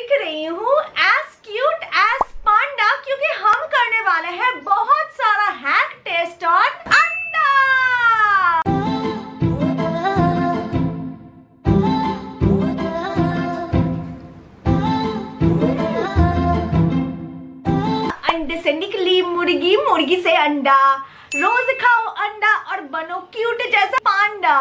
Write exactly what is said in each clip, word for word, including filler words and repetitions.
दिख रही हूँ एज क्यूट एज पांडा, क्योंकि हम करने वाले हैं बहुत सारा हैक टेस्ट ऑन अंडा। अंडे से निकली मुर्गी, मुर्गी से अंडा, रोज खाओ अंडा और बनो क्यूट जैसा पांडा।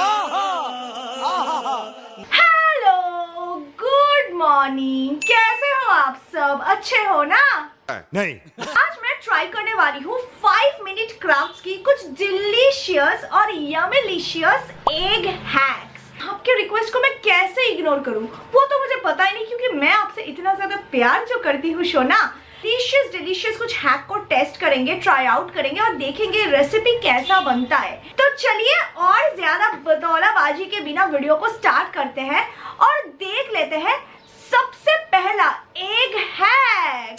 गुड मॉर्निंग, कैसे हो आप सब? अच्छे हो ना? नहीं। आज मैं ट्राई करने वाली हूँ फाइव मिनट क्राफ्ट्स की कुछ डिलीशियस और यमिलिशियस एग हैक्स। आपके रिक्वेस्ट को मैं कैसे इग्नोर करूँ वो तो मुझे पता ही नहीं, क्योंकि मैं आपसे इतना ज्यादा प्यार जो करती हूँ शोना। डिलीशियस डिलीशियस कुछ हैक को टेस्ट करेंगे, ट्राई आउट करेंगे और देखेंगे रेसिपी कैसा बनता है। तो चलिए और ज्यादा बतौलाबाजी के बिना वीडियो को स्टार्ट करते हैं और देख लेते हैं सबसे पहला एग हैक।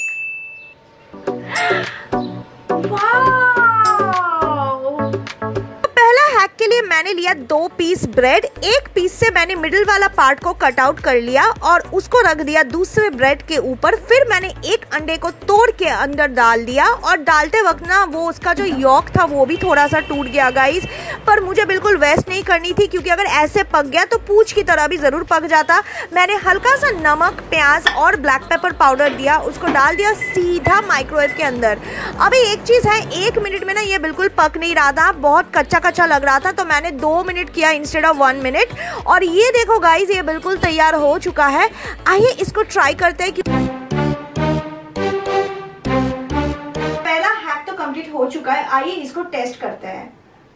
वाओ! पहला हैक के लिए मैंने लिया दो पीस ब्रेड। एक पीस से मैंने मिडिल वाला पार्ट को कट आउट कर लिया और उसको रख दिया दूसरे ब्रेड के ऊपर। फिर मैंने एक अंडे को तोड़ के अंदर डाल दिया और डालते वक्त ना वो उसका जो यॉक था वो भी थोड़ा सा टूट गया गाइस, पर मुझे बिल्कुल वेस्ट नहीं करनी थी, क्योंकि अगर ऐसे पक गया तो पूंछ की तरह भी जरूर पक जाता। मैंने हल्का सा नमक, प्याज और ब्लैक पेपर पाउडर दिया, उसको डाल दिया सीधा माइक्रोवेव के अंदर। अभी एक चीज है, एक मिनट में ना ये बिल्कुल पक नहीं रहा था, बहुत कच्चा कच्चा लग रहा था, तो मैंने दो मिनट किया इंस्टेड ऑफ वन मिनट। और ये देखो गाइस, ये बिल्कुल तैयार हो चुका है। आइए इसको ट्राई करते हैं कि पहला हैक तो कंप्लीट हो चुका है। आइए इसको टेस्ट करते हैं।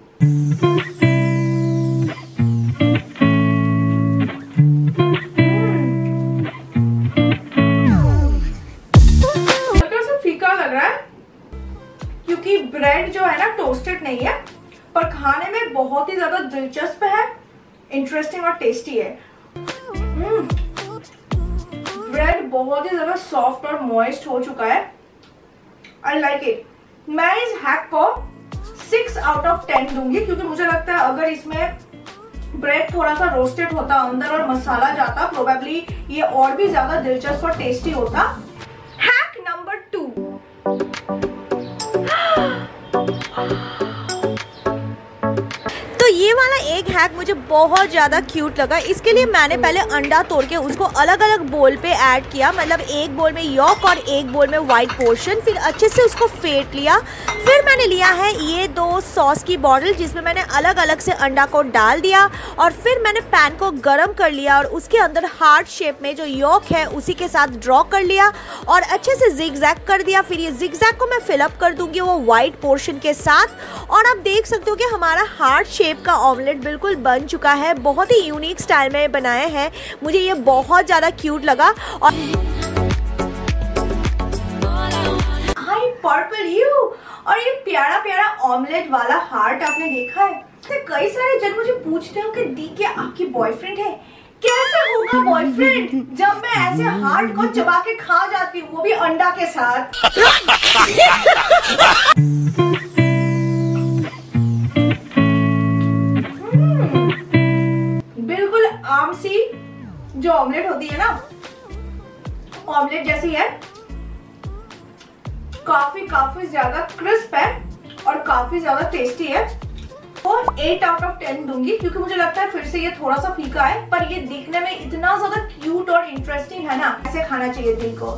हल्का सा फीका लग रहा है, क्योंकि ब्रेड जो है ना टोस्टेड नहीं है, पर खाने में बहुत ही ज्यादा दिलचस्प है, इंटरेस्टिंग और टेस्टी है। ब्रेड बहुत ही ज्यादा सॉफ्ट और मॉइस्ट हो चुका है। I like it. मैं इस हैक को सिक्स आउट ऑफ टेन दूंगी, क्योंकि मुझे लगता है अगर इसमें ब्रेड थोड़ा सा रोस्टेड होता अंदर और मसाला जाता, प्रोबेबली ये और भी ज्यादा दिलचस्प और टेस्टी होता। Hack number two. तो ये वाला एग हैक मुझे बहुत ज़्यादा क्यूट लगा। इसके लिए मैंने पहले अंडा तोड़ के उसको अलग अलग बोल पे ऐड किया, मतलब एक बोल में यॉक और एक बोल में वाइट पोर्शन। फिर अच्छे से उसको फेंट लिया। फिर मैंने लिया है ये दो सॉस की बॉटल, जिसमें मैंने अलग अलग से अंडा को डाल दिया और फिर मैंने पैन को गर्म कर लिया और उसके अंदर हार्ट शेप में जो यॉक है उसी के साथ ड्रॉ कर लिया और अच्छे से जिगजैग कर दिया। फिर ये जिगजैग को मैं फिलअप कर दूंगी वो वाइट पोर्शन के साथ। और आप देख सकते हो कि हमारा हार्ट शेप का ऑमलेट बिल्कुल बन चुका है। बहुत ही यूनिक स्टाइल में बनाए हैं, मुझे ये बहुत ज्यादा क्यूट लगा। और हाय पर्पल यू, और ये प्यारा प्यारा ऑमलेट वाला हार्ट आपने देखा है? तो कई सारे जन मुझे पूछते हो कि दी क्या आपकी बॉयफ्रेंड है? कैसे होगा बॉयफ्रेंड जब मैं ऐसे हार्ट को चबा के खा जाती हूँ, वो भी अंडा के साथ। आम सी जो ऑमलेट होती है ना, ऑमलेट जैसी है, काफी काफी ज्यादा क्रिस्प है और काफी ज्यादा टेस्टी है। और एट आउट ऑफ टेन दूंगी, क्योंकि मुझे लगता है फिर से ये थोड़ा सा फीका है, पर ये दिखने में इतना ज्यादा क्यूट और इंटरेस्टिंग है ना, ऐसे खाना चाहिए दिल को।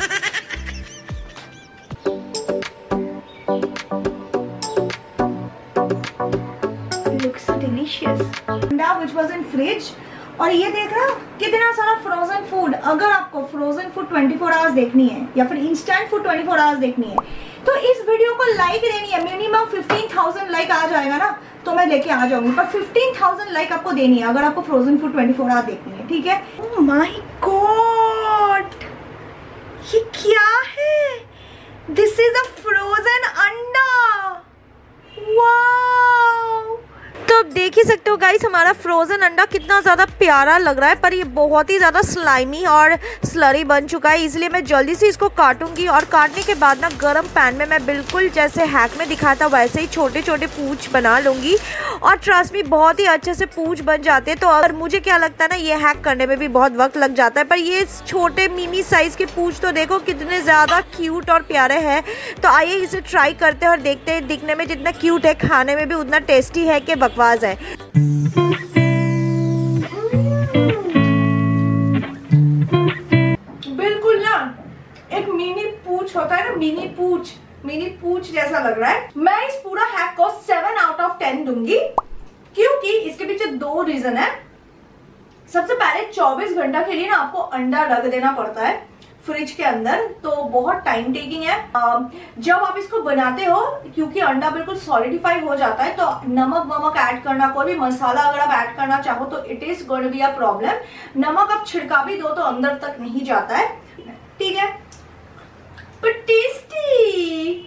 Looks so delicious. Now which was in fridge. और ये देख रहा कितना सारा फ्रोजन फूड। अगर आपको frozen food twenty four hours देखनी है या फिर instant food twenty four hours देखनी है, तो इस वीडियो को लाइक देनी है। मिनिमम फिफ्टीन थाउजेंड लाइक आ जाएगा ना तो मैं लेके आ जाऊंगी, पर फिफ्टीन थाउजेंड लाइक आपको देनी है अगर आपको frozen food twenty four hours देखनी है, ठीक है? ओह माय गॉड, ये क्या है? दिस इज अ फ्रोजन अंडा। वाओ! तो देख ही सकते हो गाइस हमारा फ्रोज़न अंडा कितना ज़्यादा प्यारा लग रहा है, पर ये बहुत ही ज़्यादा स्लाइमी और स्लरी बन चुका है, इसलिए मैं जल्दी से इसको काटूंगी। और काटने के बाद ना गरम पैन में मैं बिल्कुल जैसे हैक में दिखाया था वैसे ही छोटे छोटे पूंछ बना लूँगी। और ट्रस्ट मी बहुत ही अच्छे से पूंछ बन जाते हैं। तो अगर मुझे क्या लगता है ना, ये हैक करने में भी बहुत वक्त लग जाता है, पर ये छोटे मिनी साइज़ के पूंछ तो देखो कितने ज़्यादा क्यूट और प्यारे हैं। तो आइए इसे ट्राई करते हैं और देखते हैं दिखने में जितना क्यूट है खाने में भी उतना टेस्टी है कि बकवास है। बिल्कुल ना एक मिनी पूंछ होता है ना, मिनी पूंछ मिनी पूंछ जैसा लग रहा है। मैं इस पूरा हैक को सेवन आउट ऑफ टेन दूंगी, क्योंकि इसके पीछे दो रीजन है। सबसे पहले चौबीस घंटा के लिए ना आपको अंडा रख देना पड़ता है फ्रिज के अंदर, तो बहुत टाइम टेकिंग है। जब आप इसको बनाते हो, क्योंकि अंडा बिल्कुल सॉलिडिफाई हो जाता है, तो नमक वमक ऐड करना, कोई भी मसाला अगर आप ऐड करना चाहो तो it is going to be a problem. नमक आप छिड़का भी दो तो अंदर तक नहीं जाता है, ठीक है, बट टेस्टी।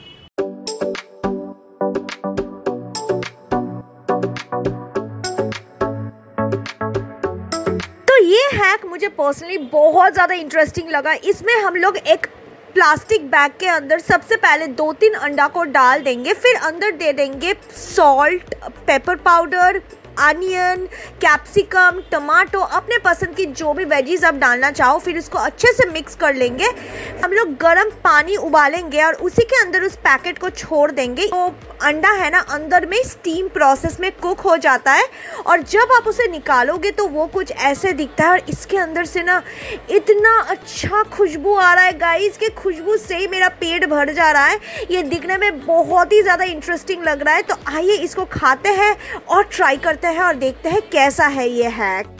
ये हैक मुझे पर्सनली बहुत ज़्यादा इंटरेस्टिंग लगा। इसमें हम लोग एक प्लास्टिक बैग के अंदर सबसे पहले दो तीन अंडा को डाल देंगे, फिर अंदर दे देंगे salt, pepper powder, onion, capsicum, tomato, अपने पसंद की जो भी वेजीज आप डालना चाहो, फिर इसको अच्छे से मिक्स कर लेंगे। हम लोग गर्म पानी उबालेंगे और उसी के अंदर उस पैकेट को छोड़ देंगे। तो अंडा है ना अंदर में स्टीम प्रोसेस में कुक हो जाता है, और जब आप उसे निकालोगे तो वो कुछ ऐसे दिखता है। और इसके अंदर से ना इतना अच्छा खुशबू आ रहा है गाइस, कि खुशबू से ही मेरा पेट भर जा रहा है। ये दिखने में बहुत ही ज़्यादा इंटरेस्टिंग लग रहा है। तो आइए इसको खाते हैं और ट्राई करते हैं और देखते हैं कैसा है ये hack.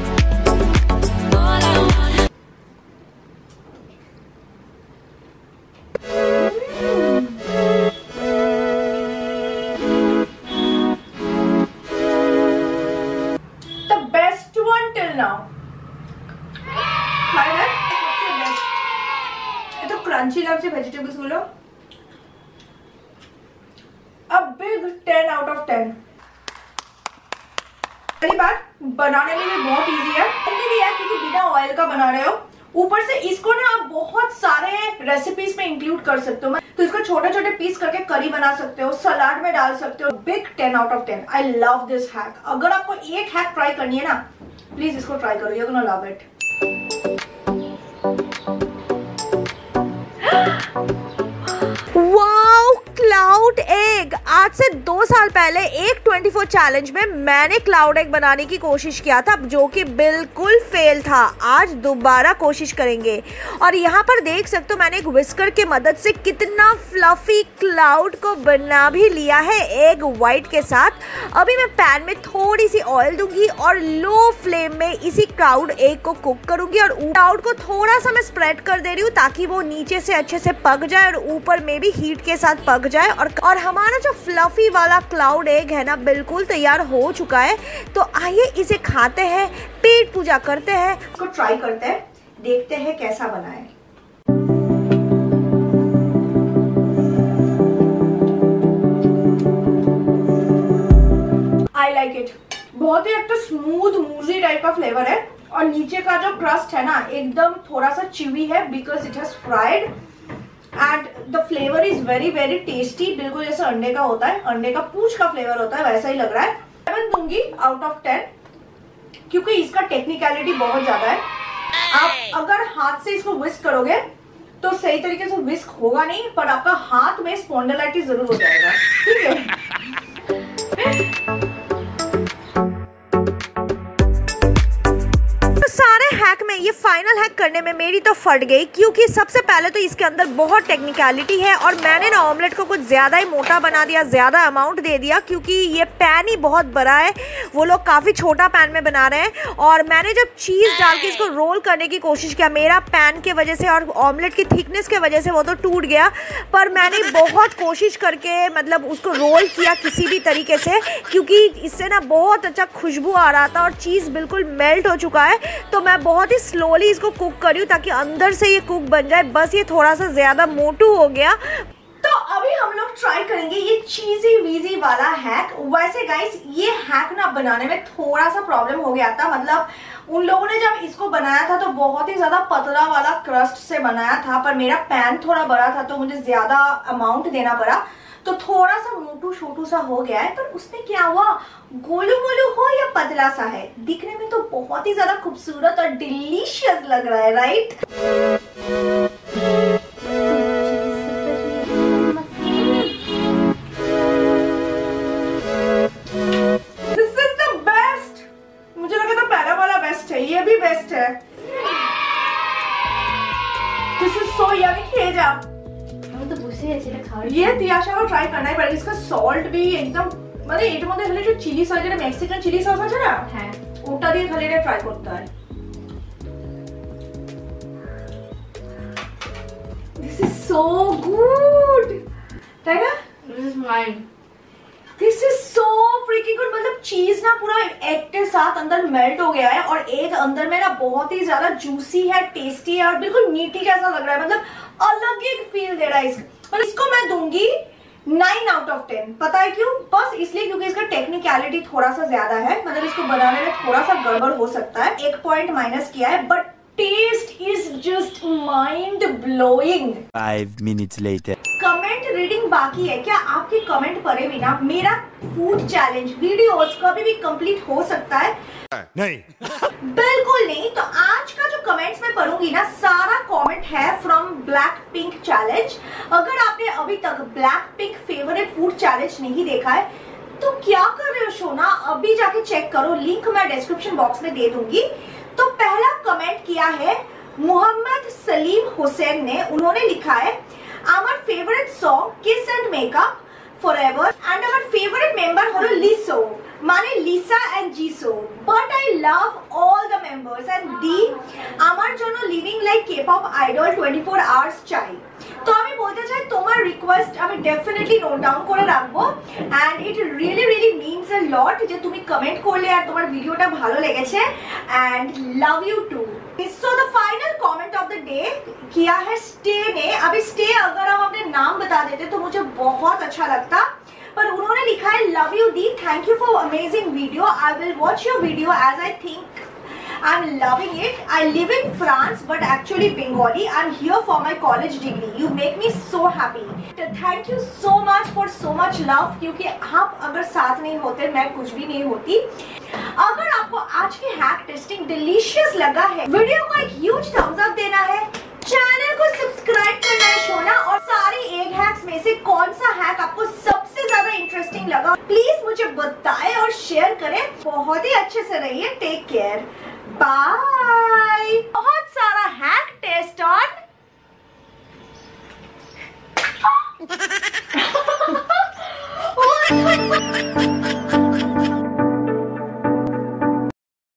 The best one till now. खाया है? ये तो क्रंची लगते वेजिटेबल्स बोलो। A big ten out of ten. पहली बात, बनाने में भी बहुत इजी है, भी है क्योंकि बिना ऑयल का बना रहे हो। ऊपर से इसको ना आप बहुत सारे रेसिपीज में इंक्लूड कर सकते हो। तो इसको छोटे छोटे पीस करके करी बना सकते हो, सलाद में डाल सकते हो। Big ten out of ten. I love this hack. अगर आपको एक हैक ट्राई करनी है ना, प्लीज इसको ट्राई करो, you gonna love it. Wow, cloud egg. आज से दो साल पहले एक चौबीस चैलेंज में मैंने क्लाउड एग बनाने की कोशिश किया था, जो कि बिल्कुल फेल था। आज दोबारा कोशिश करेंगे। और यहाँ पर देख सकते हो मैंने एक विस्कर के मदद से कितना फ्लफी क्लाउड को बना भी लिया है एग वाइट के साथ। अभी मैं पैन में थोड़ी सी ऑयल दूंगी और लो फ्लेम में इसी क्लाउड एग को कुक करूंगी। और क्लाउड को थोड़ा सा मैं स्प्रेड कर दे रही हूँ ताकि वो नीचे से अच्छे से पक जाए और ऊपर में भी हीट के साथ पक जाए। और और हमारा जो फ्लफी वाला क्लाउड एग है ना बिल्कुल तैयार हो चुका है। तो आइए इसे खाते हैं, पेट पूजा करते हैं, इसको ट्राई करते हैं, देखते हैं कैसा बना है। I like it. बहुत ही एक तो स्मूथ मूजी टाइप का फ्लेवर है, और नीचे का जो क्रस्ट है ना एकदम थोड़ा सा चिवी है, because it has fried, and the flavour is very very tasty. बिल्कुल जैसे अंडे का होता है, अंडे का पूंछ का फ्लेवर होता है, वैसा ही लग रहा है। सेवन दूंगी आउट ऑफ टेन, क्योंकि इसका टेक्निकलिटी बहुत ज्यादा है। आप अगर हाथ से इसको विस्क करोगे तो सही तरीके से विस्क होगा नहीं, पर आपका हाथ में स्पॉन्डिलाइटिस जरूर हो जाएगा, ठीक है। हैक में ये फाइनल हैक करने में मेरी तो फट गई, क्योंकि सबसे पहले तो इसके अंदर बहुत टेक्निकलिटी है और मैंने ना ऑमलेट को कुछ ज़्यादा ही मोटा बना दिया, ज़्यादा अमाउंट दे दिया, क्योंकि ये पैन ही बहुत बड़ा है। वो लोग काफ़ी छोटा पैन में बना रहे हैं। और मैंने जब चीज़ डाल के इसको रोल करने की कोशिश किया, मेरा पैन के वजह से और ऑमलेट की थिकनेस के वजह से वो तो टूट गया, पर मैंने बहुत कोशिश करके मतलब उसको रोल किया किसी भी तरीके से, क्योंकि इससे ना बहुत अच्छा खुशबू आ रहा था और चीज़ बिल्कुल मेल्ट हो चुका है। तो मैं बहुत ही स्लोली इसको कुक करी हूँ ताकि अंदर से ये कुक बन जाए। बस ये थोड़ा सा ज़्यादा मोटू हो गया। तो अभी हम लोग ट्राई करेंगे ये चीजी वीजी वाला हैक। वैसे गाइस ये हैक ना बनाने में थोड़ा सा प्रॉब्लम हो गया था, मतलब उन लोगों ने जब इसको बनाया था तो बहुत ही ज्यादा पतला वाला क्रस्ट से बनाया था, पर मेरा पैन थोड़ा बड़ा था तो मुझे ज्यादा अमाउंट देना पड़ा, तो थोड़ा सा मोटू छोटू सा हो गया है। पर उसमें क्या हुआ, गोलू मोलू हो या पतला सा है, दिखने में तो बहुत ही ज्यादा खूबसूरत और डिलीशियस लग रहा है, right? This is the best. मुझे लगा था पहला वाला बेस्ट है, ये भी बेस्ट है। This is so yummy. खेज आप तो बुझे আছে এটা খাওয়ার ये तियाशा को ट्राई करना ही पड़ेगा। इसका सॉल्ट भी एकदम মানে এটার মধ্যে খালি যে চিলি সস, যেটা মেক্সিকান চিলি সস আছে না, হ্যাঁ ওটা দিয়ে খালি এটা ট্রাই করতে হয়। This is so good, তাই না? This is mine. This is so freaking good। मतलब चीज ना पूरा एग के साथ अंदर मेल्ट हो गया है और एग अंदर में ना बहुत ही ज्यादा जूसी है, टेस्टी है और बिल्कुल मीठी जैसा लग रहा है, मतलब अलग ही फील दे रहा है इसका। और इसको मैं दूंगी नाइन आउट ऑफ टेन। पता है क्यों? बस इसलिए क्योंकि इसका टेक्निकलिटी थोड़ा सा ज्यादा है, मतलब इसको बनाने में थोड़ा सा गड़बड़ हो सकता है, एक पॉइंट माइनस किया है, but taste is just mind blowing. Five minutes later. Comment reading बाकी है क्या? आपके कमेंट पढ़े बिना मेरा फूड चैलेंज वीडियोस कभी भी कंप्लीट हो सकता है? नहीं। बिल्कुल नहीं। तो आज का जो कमेंट्स मैं पढ़ूंगी ना, सारा कमेंट है फ्रॉम ब्लैक पिंक चैलेंज। अगर आपने अभी तक Blackpink favourite food challenge नहीं देखा है तो क्या कर रहे हो सोना, अभी जाके चेक करो, लिंक मैं डिस्क्रिप्शन बॉक्स में दे दूंगी। तो पहला कमेंट किया है मोहम्मद सलीम हुसैन ने। उन्होंने लिखा है our favourite song kiss and make up forever and our favourite member hello Lisoo, माने Lisa and Jisoo, but I love all the members and दी আমার জন্য living like K-pop idol twenty four hours চাই। তো আমি বলতে চাই তোমার রিকোয়েস্ট আমি ডেফিনেটলি নোট ডাউন করে রাখবো and it really really means a lot যে তুমি কমেন্ট করলে আর তোমার ভিডিওটা ভালো লেগেছে and love you too. So the final comment of the day किया है स्टे ने। अभी स्टे अगर हम अपने नाम बता देते तो मुझे बहुत अच्छा लगता, पर उन्होंने लिखा है लव यू दी, thank you for amazing video, I will watch your video as I think I'm loving it. I live in France but actually Bengali. I'm here for my college degree. You make me so happy. Thank you so much for so much love, क्योंकि आप अगर साथ नहीं होते मैं कुछ भी नहीं होती। अगर आपको आज की हैक टेस्टिंग डिलीशियस लगा है, वीडियो को एक ह्यूज थम्स अप देना है, चैनल को सब्सक्राइब करना है सोना, और सारे एग हैक्स में से कौन सा हैक आपको सबसे ज्यादा इंटरेस्टिंग लगा प्लीज मुझे बताएं और शेयर करें। बहुत ही अच्छे से रहिए, टेक केयर, बाय। बहुत सारा हैक टेस्ट ऑन